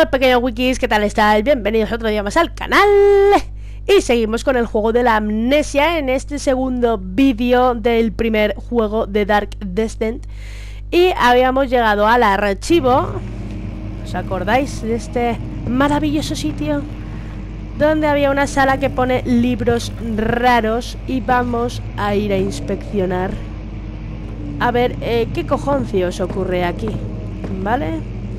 Hola pequeños wikis, ¿qué tal estáis? Bienvenidos otro día más al canal. Y seguimos con el juego de la amnesia en este segundo vídeo del primer juego de Dark Descent. Y habíamos llegado al archivo. ¿Os acordáis de este maravilloso sitio? Donde había una sala que pone libros raros. Y vamos a ir a inspeccionar. A ver, ¿qué cojoncios ocurre aquí? ¿Vale?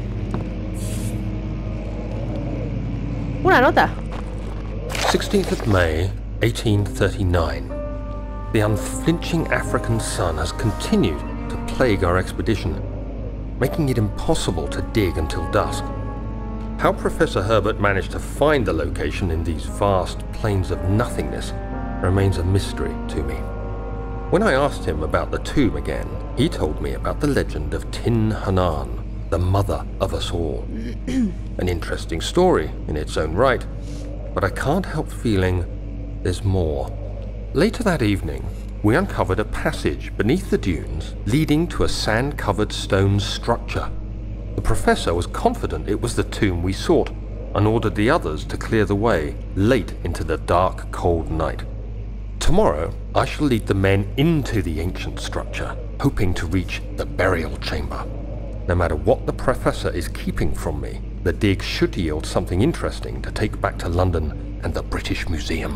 Una nota. 16th of May, 1839. The unflinching African sun has continued to plague our expedition, making it impossible to dig until dusk. How Professor Herbert managed to find the location in these vast plains of nothingness remains a mystery to me. When I asked him about the tomb again, he told me about the legend of Tin Hanan, the mother of us all. An interesting story in its own right, but I can't help feeling there's more. Later that evening, we uncovered a passage beneath the dunes leading to a sand-covered stone structure. The professor was confident it was the tomb we sought and ordered the others to clear the way late into the dark, cold night. Tomorrow, I shall lead the men into the ancient structure, hoping to reach the burial chamber. No matter what the professor is keeping from me, the dig should yield something interesting to take back to London and the British Museum.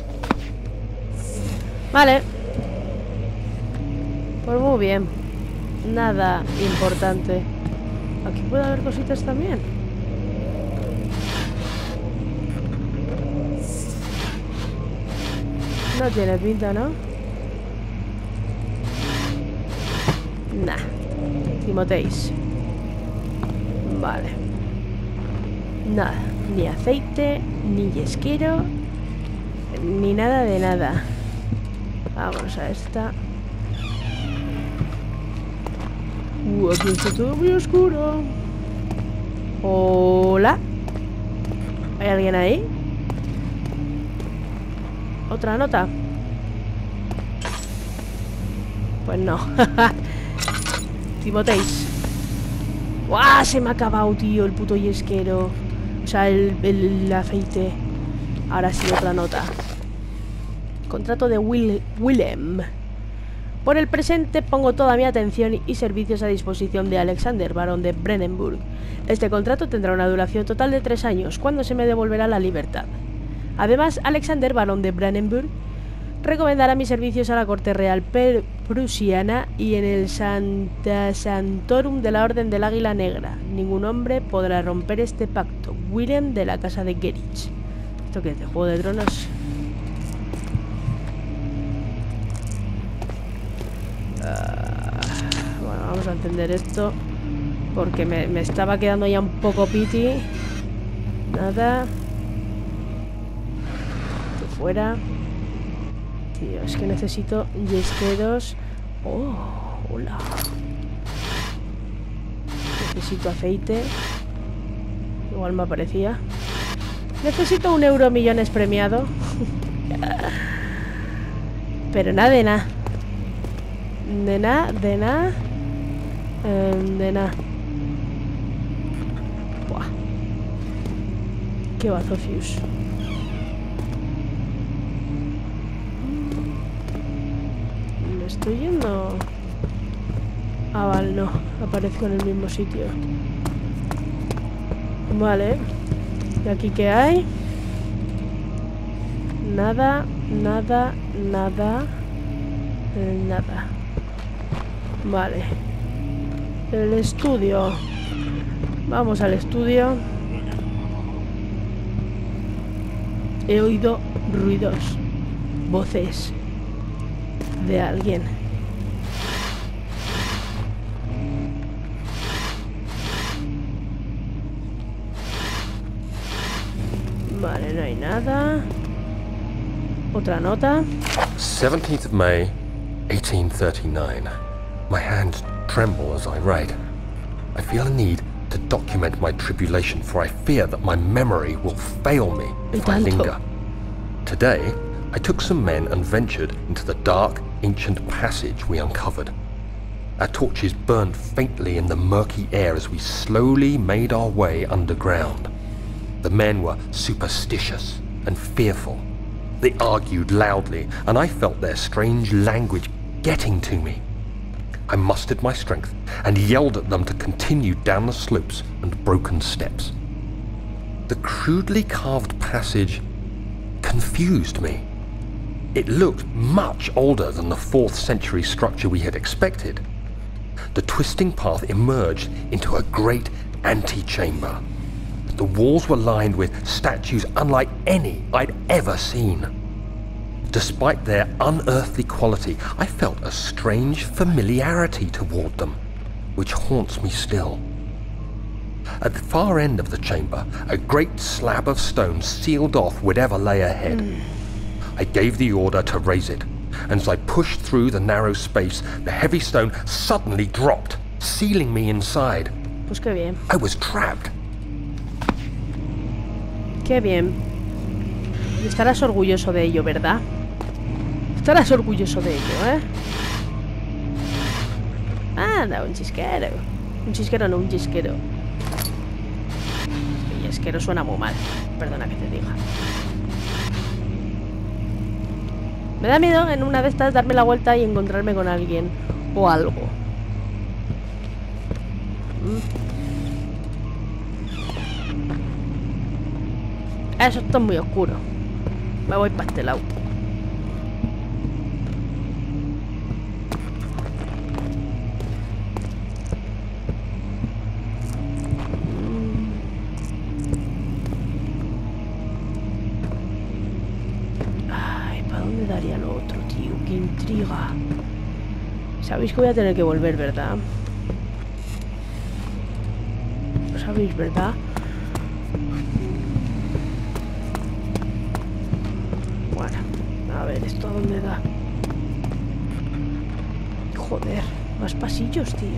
Vale. Pues muy bien. Nada importante. Aquí puede haber cositas también. No tiene pinta, ¿no? Nah. Timoteis. Vale. Nada. Ni aceite, ni yesquero, ni nada de nada. Vamos a esta. Aquí está todo muy oscuro. Hola. ¿Hay alguien ahí? ¿Otra nota? Pues no. Timoteis. ¡Guau! Se me ha acabado, tío, el puto yesquero. O sea, el aceite. Ahora sí, otra nota. Contrato de Willem. Por el presente pongo toda mi atención y servicios a disposición de Alexander, barón de Brandenburg. Este contrato tendrá una duración total de 3 años, cuando se me devolverá la libertad. Además, Alexander, barón de Brandenburg, recomendará mis servicios a la corte real prusiana y en el Santorum de la Orden del Águila Negra. Ningún hombre podrá romper este pacto. William de la casa de Gerich. ¿Esto qué es? ¿De Juego de Tronos? Bueno, vamos a encender esto porque me estaba quedando ya un poco piti. Nada. Esto fuera. Tío, es que necesito yesqueros. Oh, hola. Necesito aceite. Igual me aparecía. Necesito 1 euro millones premiado. Pero nada de nada. De nada, de nada. De nada. Buah. Qué bazofius. ¿Me estoy yendo? Ah, vale, no. Aparezco en el mismo sitio. Vale. ¿Y aquí qué hay? Nada, nada, nada. Nada. Vale. El estudio. Vamos al estudio. He oído ruidos. Voces. De alguien. Vale, no hay nada. Otra nota. 17th of May, 1839. My hands tremble as I write. I feel a need to document my tribulation, for I fear that my memory will fail me if I linger. Today, I took some men and ventured into the dark, ancient passage we uncovered. Our torches burned faintly in the murky air as we slowly made our way underground. The men were superstitious and fearful. They argued loudly, and I felt their strange language getting to me. I mustered my strength and yelled at them to continue down the slopes and broken steps. The crudely carved passage confused me. It looked much older than the 4th century structure we had expected. The twisting path emerged into a great antechamber. The walls were lined with statues unlike any I'd ever seen. Despite their unearthly quality, I felt a strange familiarity toward them, which haunts me still. At the far end of the chamber, a great slab of stone sealed off whatever lay ahead. I gave the order to raise it, and as I pushed through the narrow space, the heavy stone suddenly dropped, sealing me inside. Pues qué bien. I was trapped. Qué bien. Y estarás orgulloso de ello, ¿verdad? Estarás orgulloso de ello, ¿eh? Anda, un chisquero. Un chisquero, no un chisquero. El chisquero suena muy mal. Perdona que te diga. Me da miedo en una de estas darme la vuelta y encontrarme con alguien. O algo. Eso está muy oscuro. Me voy para este lado. Ay, ¿para dónde daría lo otro, tío? ¡Qué intriga! Sabéis que voy a tener que volver, ¿verdad? Lo sabéis, ¿verdad? A ver, ¿esto a dónde da? Joder, más pasillos, tío.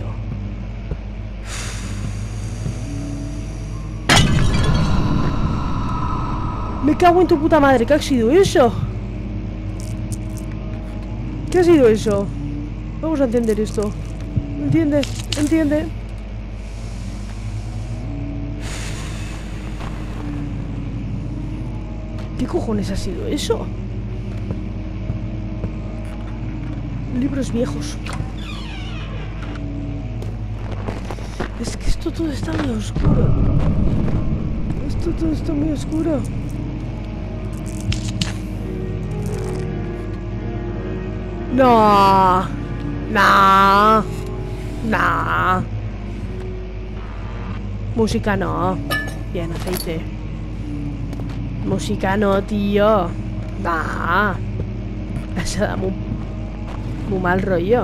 Me cago en tu puta madre, ¿qué ha sido eso? ¿Qué ha sido eso? Vamos a entender esto. ¿Entiende? ¿Entiende? ¿Qué cojones ha sido eso? Libros viejos. Es que esto todo está muy oscuro. Esto todo está muy oscuro. No. No. No. Música no. Bien, aceite. Música no, tío. No. Eso da muy mal rollo.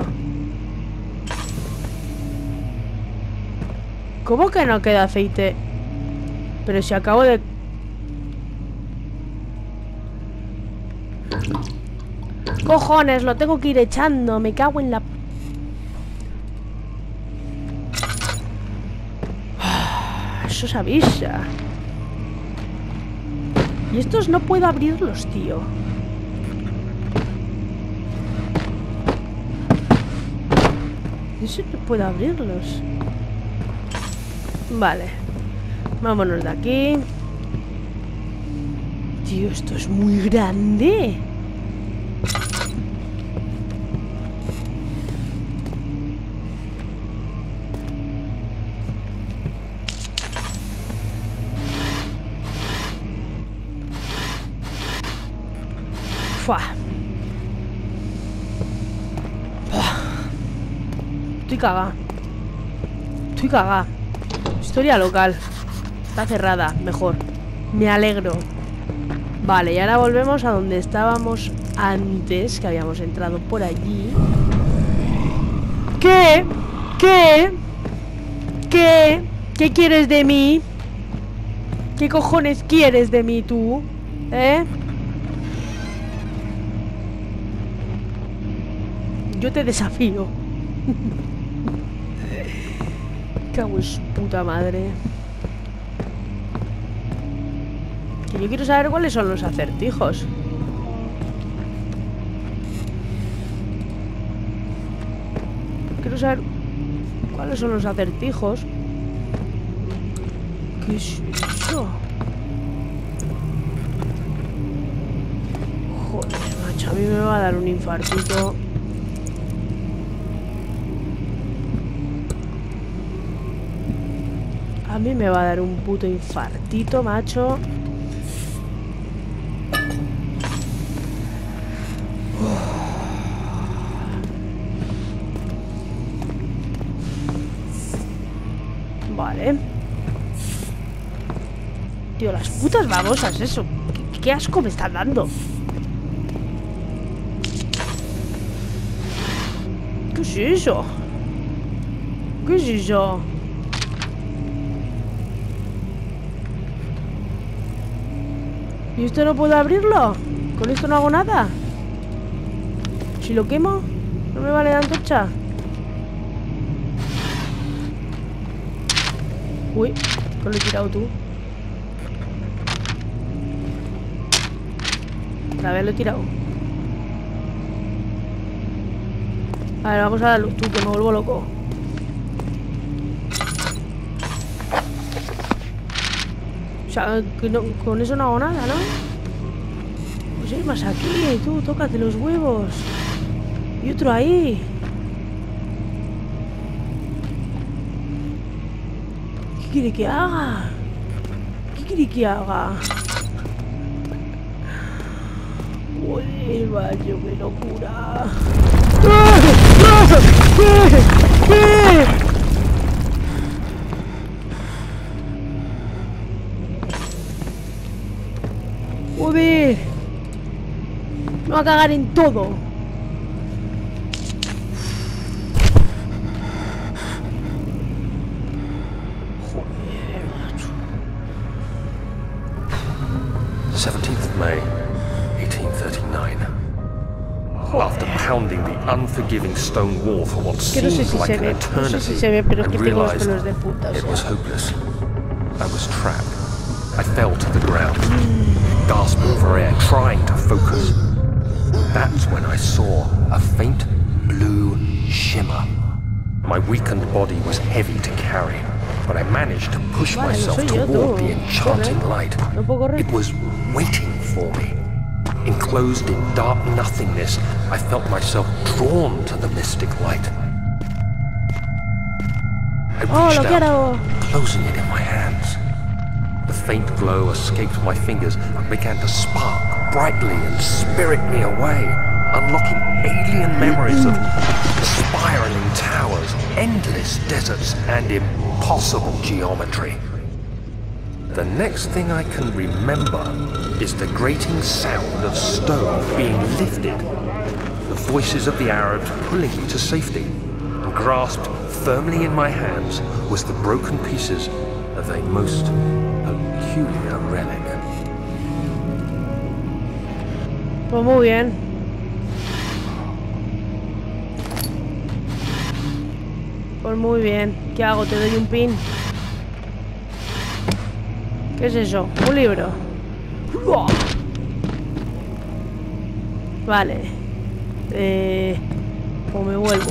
¿Cómo que no queda aceite? Pero si acabo de... ¡Cojones! Lo tengo que ir echando. Me cago en la... Eso se avisa. Y estos no puedo abrirlos, tío. Eso no puedo abrirlos. Vale. Vámonos de aquí. Tío, esto es muy grande. Fua. Estoy cagada. Estoy cagada. Historia local. Está cerrada, mejor. Me alegro. Vale, y ahora volvemos a donde estábamos antes, que habíamos entrado por allí. ¿Qué? ¿Qué? ¿Qué? ¿Qué quieres de mí? ¿Qué cojones quieres de mí tú? ¿Eh? Yo te desafío. Cago en su puta madre. Que yo quiero saber cuáles son los acertijos. Quiero saber cuáles son los acertijos. ¿Qué es eso? Joder, macho, a mí me va a dar un infartito. A mí me va a dar un puto infartito, macho. Vale. Tío, las putas babosas, eso. ¿Qué asco me están dando? ¿Qué es eso? ¿Qué es eso? ¿Y esto no puedo abrirlo? ¿Con esto no hago nada? Si lo quemo, ¿no me vale la antorcha? Uy, ¿qué lo he tirado tú? Otra vez lo he tirado. A ver, vamos a la luz, tú, que me vuelvo loco. O sea, que no, con eso no hago nada, ¿no? Pues hay más aquí, tú, tócate los huevos. Y otro ahí. ¿Qué quiere que haga? ¿Qué quiere que haga? Joder, macho, qué locura. Joder. Me va a cagar en todo. Joder, macho. 17th of May, 1839. After pounding the unforgiving stone wall for what Que no sé seemed si like se an ve, eternity, no sé si se ve, pero es I que tengo los realized pelos de punta, o it was sea. hopeless. I was trapped. I fell to the ground, gasping for air, trying to focus. That's when I saw a faint blue shimmer. My weakened body was heavy to carry, but I managed to push Vale, myself soy yo, toward tú. the enchanting Corre. light. No puedo correr. It was waiting for me. Enclosed in dark nothingness, I felt myself drawn to the mystic light. I Oh, reached lo quiero. out, closing it in my hands. The faint glow escaped my fingers and began to spark brightly and spirit me away, unlocking alien memories of spiraling towers, endless deserts, and impossible geometry. The next thing I can remember is the grating sound of stone being lifted, the voices of the Arabs pulling me to safety, and grasped firmly in my hands was the broken pieces of a most peculiar relic. Pues muy bien. Pues muy bien. ¿Qué hago? ¿Te doy un pin? ¿Qué es eso? Un libro. Vale. Pues me vuelvo.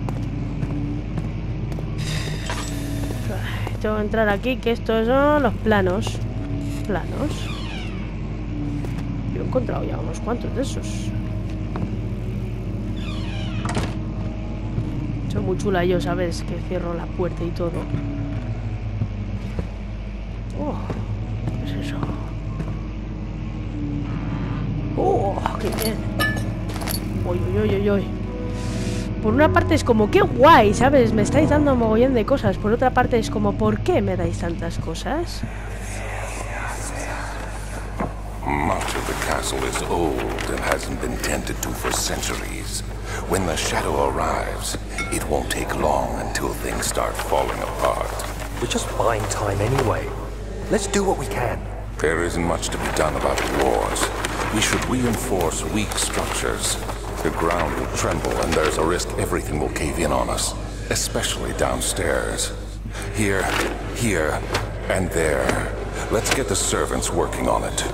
Tengo que entrar aquí, que estos son los planos. Planos. Yo he encontrado ya unos cuantos de esos. Soy muy chula yo, ¿sabes? Que cierro la puerta y todo. Oh, ¿qué es eso? Oh, qué bien. Uy, uy, uy, uy. Por una parte es como, qué guay, ¿sabes? Me estáis dando un mogollón de cosas. Por otra parte es como, ¿por qué me dais tantas cosas? Much of the castle is old and hasn't been tended to for centuries. When the shadow arrives, it won't take long until things start falling apart. We're just buying time anyway. Let's do what we can. There isn't much to be done about the walls. We should reinforce weak structures. The ground will tremble and there's a risk everything will cave in on us, especially downstairs. Here, and there. Let's get the servants working on it.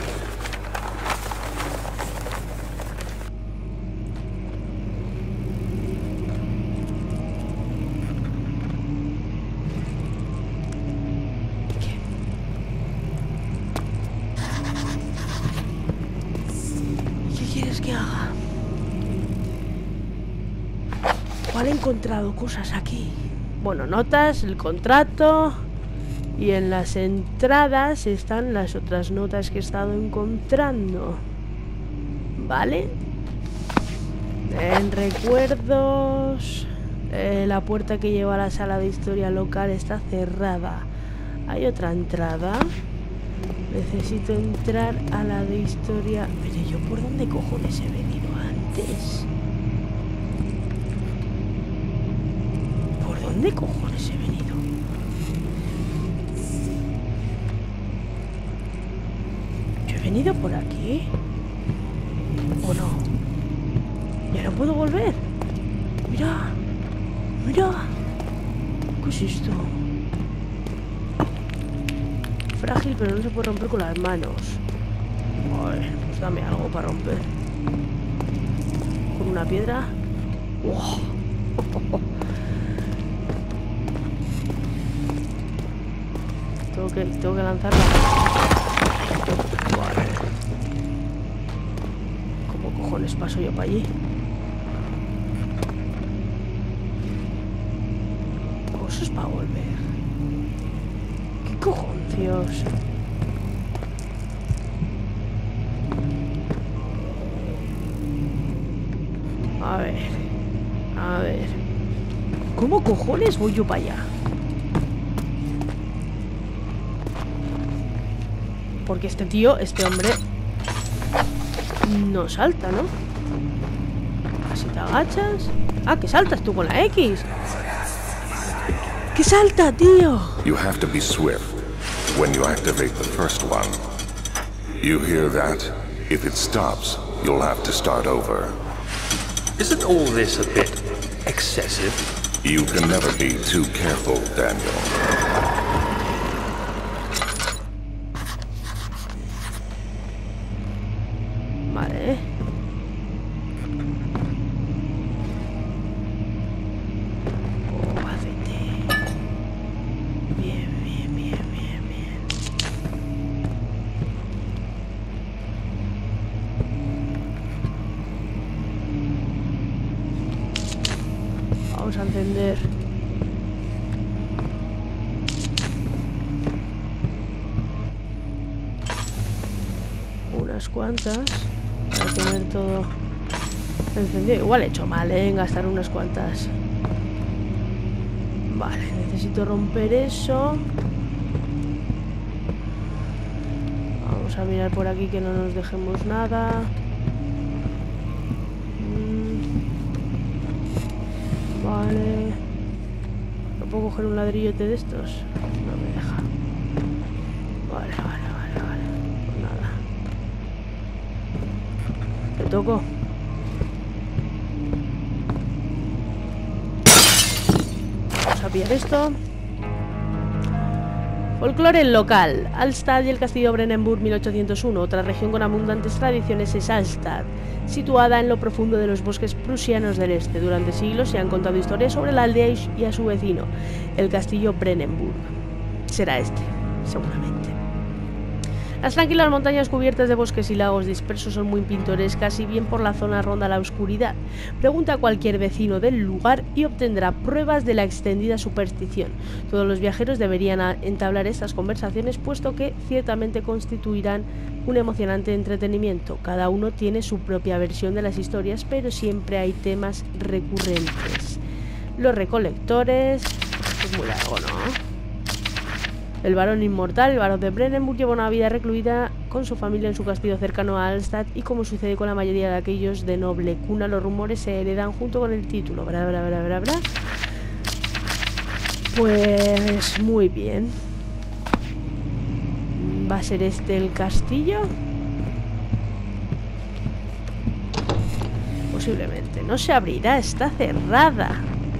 encontrado cosas aquí. Bueno, notas, el contrato. Y en las entradas están las otras notas que he estado encontrando. ¿Vale? En recuerdos... la puerta que lleva a la sala de historia local está cerrada. ¿Hay otra entrada? Necesito entrar a la de historia... Pero yo, ¿por dónde cojones he venido antes? ¿Por dónde cojones he venido? ¿Yo he venido por aquí? ¿O no? ¿Ya no puedo volver? Mira. Mira. ¿Qué es esto? Frágil, pero no se puede romper con las manos. Vale, pues dame algo para romper. Con una piedra. ¡Wow! Tengo que lanzarla. Vale. ¿Cómo cojones paso yo para allí? Cosas para volver. ¿Qué cojoncios? A ver. ¿Cómo cojones voy yo para allá? Porque este hombre no salta, ¿no? Así te agachas. Ah, que saltas tú con la X. ¿Qué salta, tío? You have to be swift when you activate the first one. You hear that? If it stops, you'll have to start over. Isn't all this a bit excessive? You can never be too careful, Daniel. Vale. Oh, hacete. Bien. Vamos a encender. Unas cuantas. Para tener todo encendido. Igual he hecho mal, en gastar unas cuantas. Vale, necesito romper eso. Vamos a mirar por aquí que no nos dejemos nada. Vale. ¿No puedo coger un ladrillote de estos? No me deja. Vale. Pues nada. ¿Te toco? Vamos a pillar esto. Folclore local. Alstad y el castillo Brennenburg 1801. Otra región con abundantes tradiciones es Alstad, situada en lo profundo de los bosques prusianos del este. Durante siglos se han contado historias sobre la aldea y a su vecino, el castillo Brennenburg. Será este, seguramente. Las tranquilas montañas cubiertas de bosques y lagos dispersos son muy pintorescas y bien por la zona ronda la oscuridad. Pregunta a cualquier vecino del lugar y obtendrá pruebas de la extendida superstición. Todos los viajeros deberían entablar estas conversaciones, puesto que ciertamente constituirán un emocionante entretenimiento. Cada uno tiene su propia versión de las historias, pero siempre hay temas recurrentes. Los recolectores... Es muy largo, ¿no? El varón inmortal, el barón de Brennenburg, lleva una vida recluida con su familia en su castillo cercano a Alstad y, como sucede con la mayoría de aquellos de noble cuna, los rumores se heredan junto con el título. Bra. Pues muy bien. ¿Va a ser este el castillo? Posiblemente. No se abrirá, está cerrada.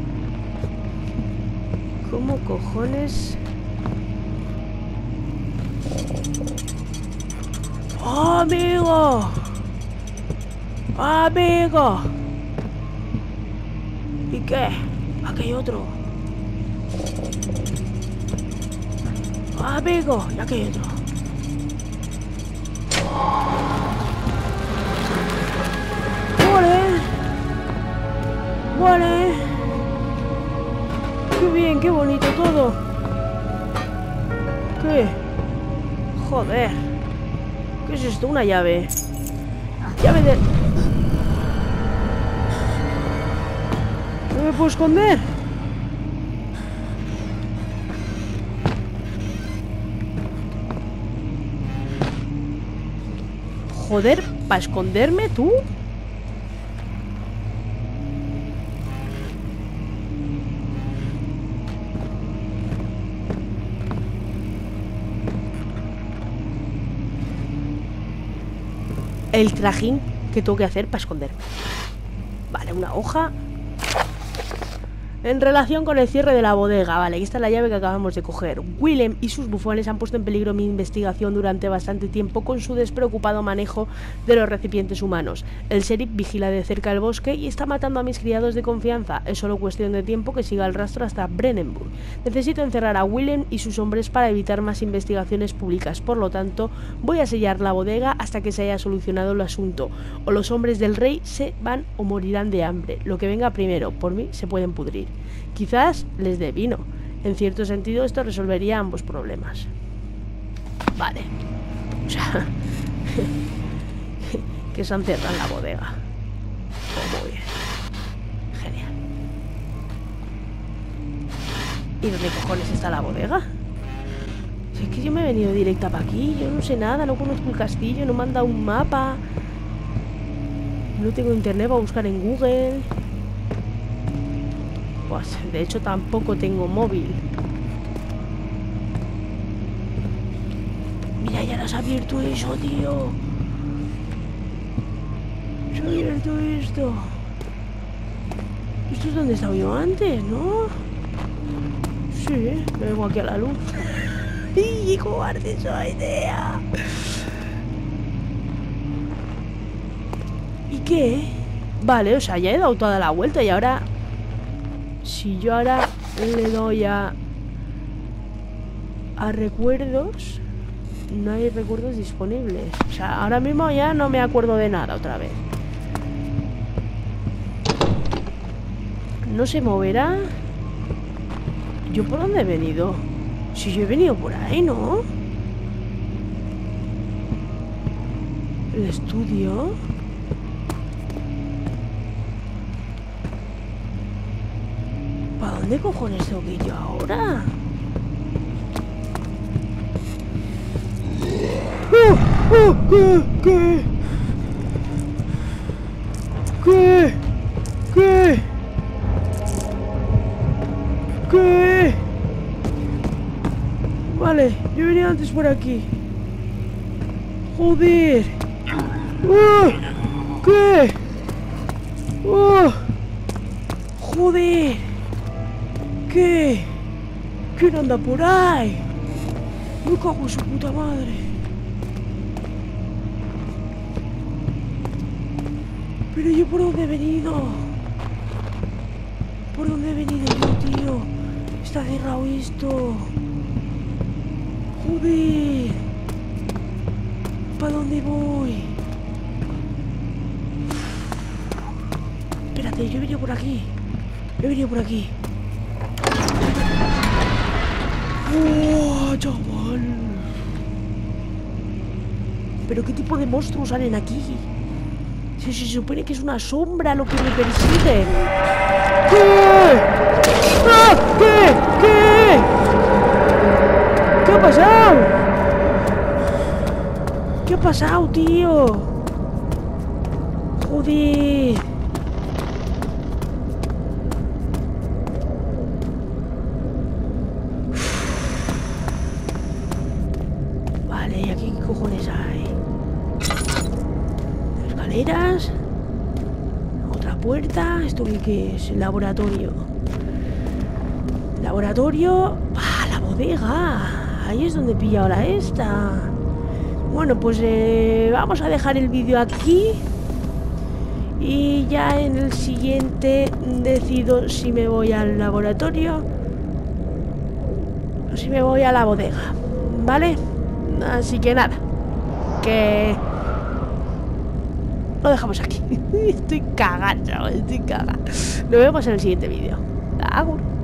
¿Cómo cojones...? ¡Oh, amigo! ¡Amigo! ¿Y qué? Aquí hay otro. ¡Amigo! Y aquí hay otro. ¡Vale! Qué bien, qué bonito todo. ¿Qué? Joder. ¿Qué es esto? Una llave. Llave de... ¿No me puedo esconder? Joder, ¿para esconderme tú? El trajín que tengo que hacer para esconderme. Vale, una hoja. En relación con el cierre de la bodega, vale, aquí está la llave que acabamos de coger. Willem y sus bufones han puesto en peligro mi investigación durante bastante tiempo con su despreocupado manejo de los recipientes humanos. El sheriff vigila de cerca el bosque y está matando a mis criados de confianza. Es solo cuestión de tiempo que siga el rastro hasta Brennenburg. Necesito encerrar a Willem y sus hombres para evitar más investigaciones públicas. Por lo tanto, voy a sellar la bodega hasta que se haya solucionado el asunto. O los hombres del rey se van o morirán de hambre. Lo que venga primero, por mí se pueden pudrir. Quizás les dé vino. En cierto sentido, esto resolvería ambos problemas. Vale. O sea... que se han cerrado en la bodega. Oh, muy bien. Genial. ¿Y dónde cojones está la bodega? Si es que yo me he venido directa para aquí. Yo no sé nada, no conozco el castillo, no me han dado un mapa. No tengo internet para buscar en Google. Pues, de hecho, tampoco tengo móvil. Mira, ya lo has abierto eso, tío. Se ha abierto esto. Esto es donde estaba yo antes, ¿no? Sí, me vengo aquí a la luz. ¡Y qué cobarde esa idea! ¿Y qué? Vale, o sea, ya he dado toda la vuelta y ahora... Si yo ahora le doy a recuerdos, no hay recuerdos disponibles. O sea, ahora mismo ya no me acuerdo de nada otra vez. No se moverá. ¿Yo por dónde he venido? Si yo he venido por ahí, ¿no? El estudio... ¿Para dónde cojones tengo que ir yo ahora? ¿Qué? Vale, yo venía antes por aquí. Joder. ¿Qué? Joder. ¿Qué? ¿Quién anda por ahí? Me cago en su puta madre. Pero yo por dónde he venido. ¿Por dónde he venido yo, tío? Está cerrado esto. Joder. ¿Para dónde voy? Espérate, yo he venido por aquí. He venido por aquí. ¡Oh, chaval! ¿Pero qué tipo de monstruos salen aquí? Si se supone que es una sombra lo que me persigue. ¿Qué? ¡Ah! ¿Qué? ¿Qué ha pasado? ¿Qué ha pasado, tío? Joder. Vale, ¿y aquí qué cojones hay? Escaleras. Otra puerta. ¿Esto qué es? El laboratorio. Laboratorio. ¡Ah, la bodega! Ahí es donde he pillado ahora esta. Bueno, pues vamos a dejar el vídeo aquí. Y ya en el siguiente decido si me voy al laboratorio o si me voy a la bodega. ¿Vale? Así que nada, que lo dejamos aquí. Estoy cagada, chaval, estoy cagada. Nos vemos en el siguiente vídeo. Agur.